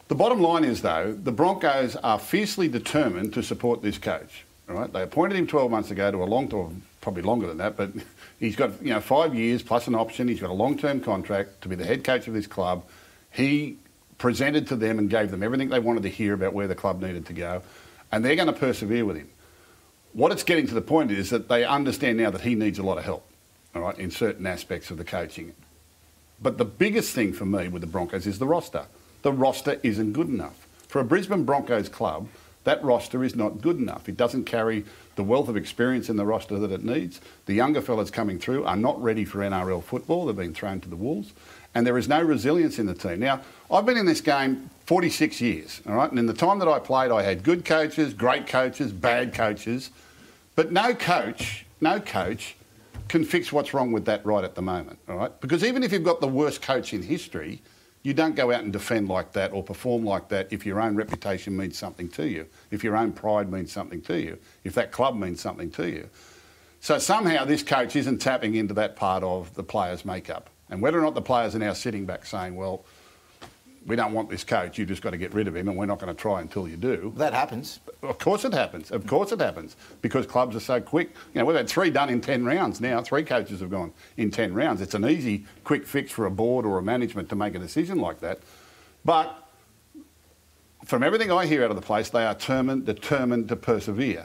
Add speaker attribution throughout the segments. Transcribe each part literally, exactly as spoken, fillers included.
Speaker 1: The bottom line is, though, the Broncos are fiercely determined to support this coach. All right? They appointed him twelve months ago to a long term, probably longer than that, but he's got you know five years plus an option. He's got a long-term contract to be the head coach of this club. He presented to them and gave them everything they wanted to hear about where the club needed to go, and they're going to persevere with him. What it's getting to the point is that they understand now that he needs a lot of help, all right, in certain aspects of the coaching. But the biggest thing for me with the Broncos is the roster. The roster isn't good enough. For a Brisbane Broncos club, that roster is not good enough. It doesn't carry the wealth of experience in the roster that it needs. The younger fellas coming through are not ready for N R L football. They've been thrown to the wolves. And there is no resilience in the team. Now, I've been in this game forty-six years, all right? And in the time that I played, I had good coaches, great coaches, bad coaches. But no coach, no coach can fix what's wrong with that right at the moment, all right? Because even if you've got the worst coach in history, you don't go out and defend like that or perform like that if your own reputation means something to you, if your own pride means something to you, if that club means something to you. So somehow this coach isn't tapping into that part of the players' makeup. And whether or not the players are now sitting back saying, well, we don't want this coach, you've just got to get rid of him and we're not going to try until you do.
Speaker 2: That happens.
Speaker 1: Of course it happens. Of course it happens. Because clubs are so quick. You know, we've had three done in ten rounds now. Three coaches have gone in ten rounds. It's an easy, quick fix for a board or a management to make a decision like that. But from everything I hear out of the place, they are determined, determined to persevere.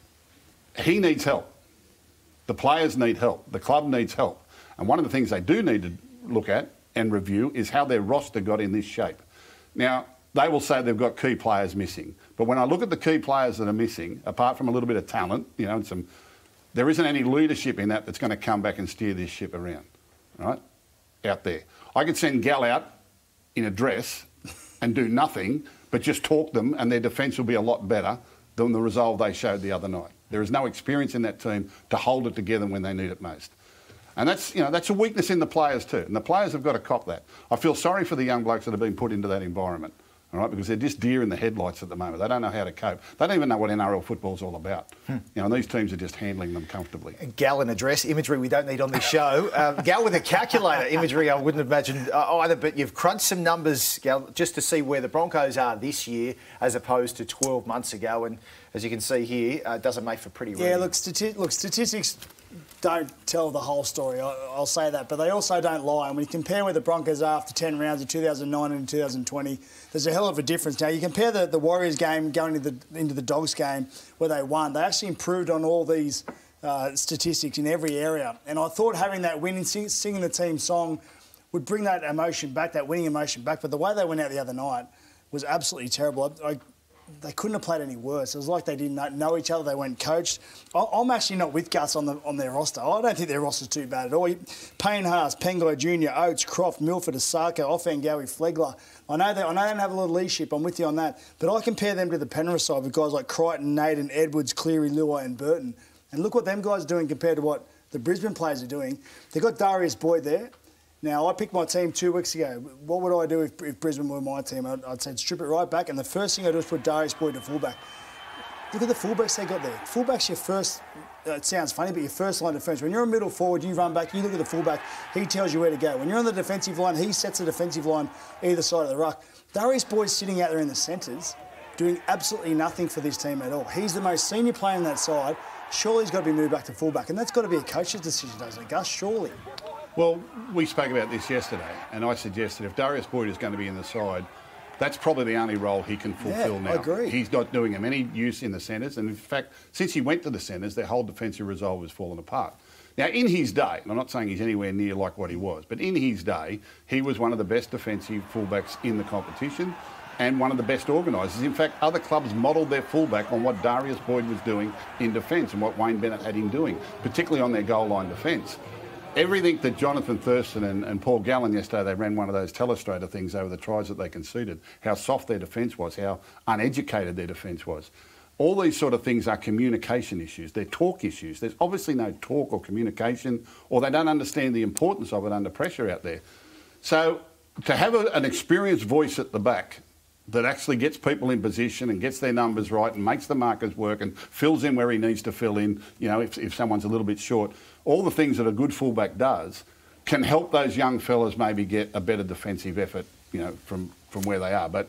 Speaker 1: He needs help. The players need help. The club needs help. And one of the things they do need to look at and review is how their roster got in this shape. Now, they will say they've got key players missing. But when I look at the key players that are missing, apart from a little bit of talent, you know, and some, there isn't any leadership in that that's going to come back and steer this ship around, right, out there. I could send Gal out in a dress and do nothing, but just talk them and their defence will be a lot better than the resolve they showed the other night. There is no experience in that team to hold it together when they need it most. And that's, you know, that's a weakness in the players too. And the players have got to cop that. I feel sorry for the young blokes that have been put into that environment, all right, because they're just deer in the headlights at the moment. They don't know how to cope. They don't even know what N R L football's all about. Hmm. You know, and these teams are just handling them comfortably.
Speaker 2: Gal in a dress, imagery we don't need on this show. um, Gal with a calculator, imagery I wouldn't imagine uh, either, but you've crunched some numbers, Gal, just to see where the Broncos are this year as opposed to twelve months ago. And as you can see here, it uh, doesn't make for pretty reading.
Speaker 3: Yeah, look, stati look, statistics don't tell the whole story, I, I'll say that, but they also don't lie. And when you compare where the Broncos are after ten rounds in two thousand nine and two thousand twenty, there's a hell of a difference. Now, you compare the, the Warriors game going into the, into the Dogs game where they won, they actually improved on all these uh, statistics in every area. And I thought having that win and sing, singing the team song would bring that emotion back, that winning emotion back. But the way they went out the other night was absolutely terrible. I, I, They couldn't have played any worse. It was like they didn't know each other. They weren't coached. I'm actually not with Gus on the on their roster. I don't think their roster's too bad at all. Payne Haas, Pengai Junior, Oates, Croft, Milford, Osaka, Offengawi, Flegler. I know they I know they don't have a lot of leadership. I'm with you on that. But I compare them to the Penrith side with guys like Crichton, Naden, Edwards, Cleary, Luai, and Burton. And look what them guys are doing compared to what the Brisbane players are doing. They've got Darius Boyd there. Now, I picked my team two weeks ago. What would I do if, if Brisbane were my team? I'd, I'd say strip it right back, and the first thing I'd do is put Darius Boyd to fullback. Look at the fullbacks they got there. Fullback's your first, uh, it sounds funny, but your first line of defence. When you're a middle forward, you run back, you look at the fullback, he tells you where to go. When you're on the defensive line, he sets the defensive line either side of the ruck. Darius Boyd's sitting out there in the centres, doing absolutely nothing for this team at all. He's the most senior player on that side. Surely he's got to be moved back to fullback, and that's got to be a coach's decision, doesn't it, Gus? Surely.
Speaker 1: Well, we spoke about this yesterday, and I suggested if Darius Boyd is going to be in the side, that's probably the only role he can fulfil
Speaker 3: yeah,
Speaker 1: now.
Speaker 3: I agree.
Speaker 1: He's not doing him any use in the centres, and in fact, since he went to the centres, their whole defensive resolve has fallen apart. Now, in his day, and I'm not saying he's anywhere near like what he was, but in his day, he was one of the best defensive fullbacks in the competition and one of the best organisers. In fact, other clubs modelled their fullback on what Darius Boyd was doing in defence and what Wayne Bennett had him doing, particularly on their goal line defence. Everything that Jonathan Thurston and, and Paul Gallen yesterday, they ran one of those telestrator things over the tries that they conceded, how soft their defence was, how uneducated their defence was. All these sort of things are communication issues. They're talk issues. There's obviously no talk or communication, or they don't understand the importance of it under pressure out there. So to have a, an experienced voice at the back that actually gets people in position and gets their numbers right and makes the markers work and fills in where he needs to fill in, you know, if, if someone's a little bit short, all the things that a good fullback does can help those young fellas maybe get a better defensive effort, you know, from, from where they are. But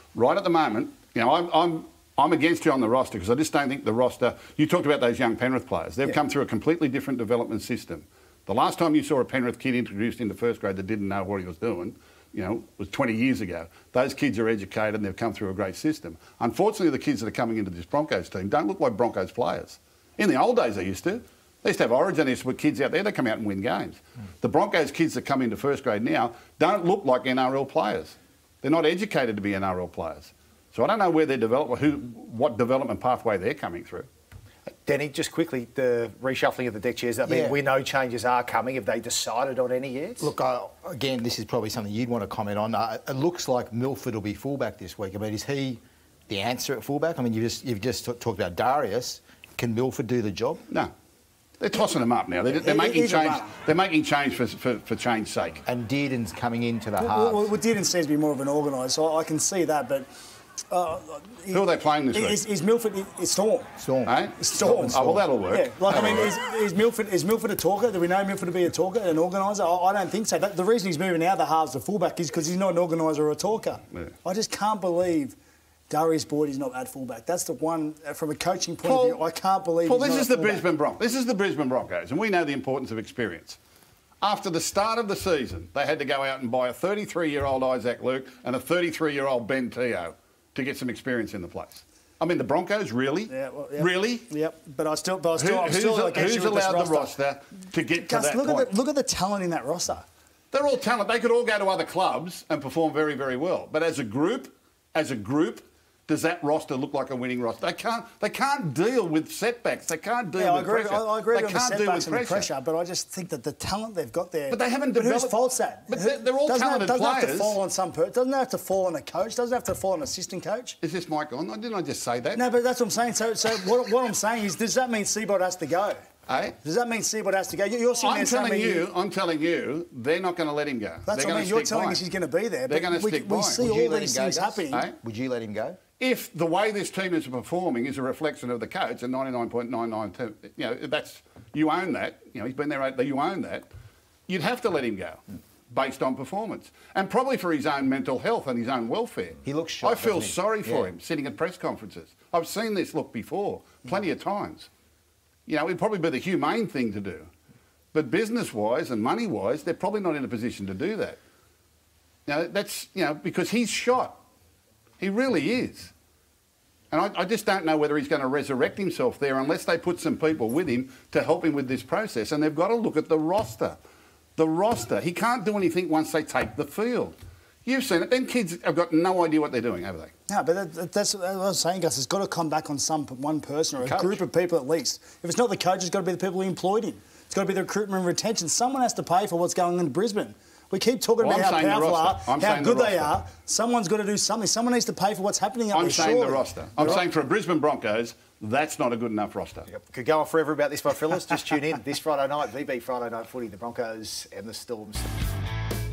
Speaker 1: right at the moment, you know, I'm, I'm, I'm against you on the roster because I just don't think the roster... You talked about those young Penrith players. They've yeah. come through a completely different development system. The last time you saw a Penrith kid introduced into first grade that didn't know what he was doing, you know, was twenty years ago. Those kids are educated and they've come through a great system. Unfortunately, the kids that are coming into this Broncos team don't look like Broncos players. In the old days, they used to. They used to have Origin, they used to put kids out there, they come out and win games. Mm. The Broncos kids that come into first grade now don't look like N R L players. They're not educated to be N R L players. So I don't know where they're developed, who, what development pathway they're coming through.
Speaker 2: Denny, just quickly, the reshuffling of the deck chairs, I mean, yeah. we know changes are coming. Have they decided on any yet?
Speaker 4: Look, uh, again, this is probably something you'd want to comment on. Uh, it looks like Milford will be fullback this week. I mean, is he the answer at fullback? I mean, you just, you've just talked about Darius. Can Milford do the job?
Speaker 1: No. They're tossing them up now. They're, they're making change. They're making change for, for, for change's sake.
Speaker 4: And Dearden's coming into the half.
Speaker 3: Well, well, well Dearden seems to be more of an organiser, so I can see that, but... Uh,
Speaker 1: Who are they playing this week?
Speaker 3: Is, is Milford... Is Storm.
Speaker 4: Storm.
Speaker 1: Eh?
Speaker 3: Storm.
Speaker 1: Oh, well, that'll work.
Speaker 3: Yeah. Like, I mean, is, is, Milford, is Milford a talker? Do we know Milford to be a talker, an organiser? I, I don't think so. That, the reason he's moving out of the halves to fullback is because he's not an organiser or a talker. Yeah. I just can't believe... Darius Boyd is not at fullback. That's the one, from a coaching point
Speaker 1: Paul,
Speaker 3: of view, I can't believe
Speaker 1: Paul,
Speaker 3: he's
Speaker 1: this
Speaker 3: not
Speaker 1: is
Speaker 3: a
Speaker 1: the Brisbane Broncos. This is the Brisbane Broncos, and we know the importance of experience. After the start of the season, they had to go out and buy a thirty-three-year-old Isaac Luke and a thirty-three-year-old Ben Teo to get some experience in the place. I mean, the Broncos, really?
Speaker 3: Yeah, well, yep.
Speaker 1: Really?
Speaker 3: Yep. But I still, but I still,
Speaker 1: Who,
Speaker 3: I'm still
Speaker 1: who's,
Speaker 3: against
Speaker 1: who's
Speaker 3: you with
Speaker 1: allowed
Speaker 3: this
Speaker 1: the roster to get
Speaker 3: Gus,
Speaker 1: to that
Speaker 3: look
Speaker 1: point?
Speaker 3: At the, look at the talent in that roster.
Speaker 1: They're all talent. They could all go to other clubs and perform very, very well. But as a group, as a group, does that roster look like a winning roster? They can't. They can't deal with setbacks. They can't deal
Speaker 3: yeah,
Speaker 1: with
Speaker 3: I agree,
Speaker 1: pressure.
Speaker 3: I, I agree
Speaker 1: they
Speaker 3: with the
Speaker 1: can't deal
Speaker 3: setbacks
Speaker 1: with
Speaker 3: and the
Speaker 1: pressure.
Speaker 3: pressure, but I just think that the talent they've got there.
Speaker 1: But they haven't
Speaker 3: but
Speaker 1: developed.
Speaker 3: Whose fault's that?
Speaker 1: But they're, they're all
Speaker 3: doesn't
Speaker 1: talented
Speaker 3: have, doesn't
Speaker 1: players.
Speaker 3: Have to fall on some per, doesn't have to fall on a coach. Doesn't have to fall on an assistant coach.
Speaker 1: Is this mic on? Didn't I just say that?
Speaker 3: No, but that's what I'm saying. So, so what, what I'm saying is, does that mean Seabold has to go?
Speaker 1: Eh?
Speaker 3: Does that mean Seabold has to go? You're sitting
Speaker 1: I'm
Speaker 3: there
Speaker 1: telling
Speaker 3: saying
Speaker 1: you, I'm telling you, they're not going to let him go.
Speaker 3: That's
Speaker 1: they're
Speaker 3: what I mean. You're telling us he's going to be there.
Speaker 1: They're going to
Speaker 3: we,
Speaker 1: stick
Speaker 3: we
Speaker 1: by
Speaker 3: see
Speaker 1: him.
Speaker 3: all these things happening.
Speaker 1: Eh?
Speaker 4: Would you let him go?
Speaker 1: If the way this team is performing is a reflection of the coach, and ninety-nine point nine nine, you know, that's you own that. You know, he's been there eight. You own that. You'd have to let him go, based on performance, and probably for his own mental health and his own welfare.
Speaker 4: He looks shocked.
Speaker 1: I feel
Speaker 4: he?
Speaker 1: sorry for
Speaker 4: yeah.
Speaker 1: him sitting at press conferences. I've seen this look before, plenty of times. You know, it'd probably be the humane thing to do, but business-wise and money-wise, they're probably not in a position to do that. Now, that's you know because he's shot. He really is. And I, I just don't know whether he's going to resurrect himself there unless they put some people with him to help him with this process. And they've got to look at the roster. The roster. He can't do anything once they take the field. You've seen it. Them kids have got no idea what they're doing, have they?
Speaker 3: No, but that, that's what I was saying, Gus. It's got to come back on some one person or a
Speaker 1: Coach.
Speaker 3: group of people at least. If it's not the coach, it's got to be the people who employed him. It's got to be the recruitment and retention. Someone has to pay for what's going on in Brisbane. We keep talking
Speaker 1: well,
Speaker 3: about
Speaker 1: I'm
Speaker 3: how powerful are,
Speaker 1: I'm
Speaker 3: how good
Speaker 1: the
Speaker 3: they are. Someone's got to do something. Someone needs to pay for what's happening up
Speaker 1: I'm
Speaker 3: there,
Speaker 1: saying
Speaker 3: surely.
Speaker 1: the roster. I'm
Speaker 3: You're
Speaker 1: saying
Speaker 3: right.
Speaker 1: for a Brisbane Broncos, that's not a good enough roster.
Speaker 2: Yep. Could go on forever about this, my fellas. Just tune in this Friday night, V B Friday Night Footy, the Broncos and the Storms.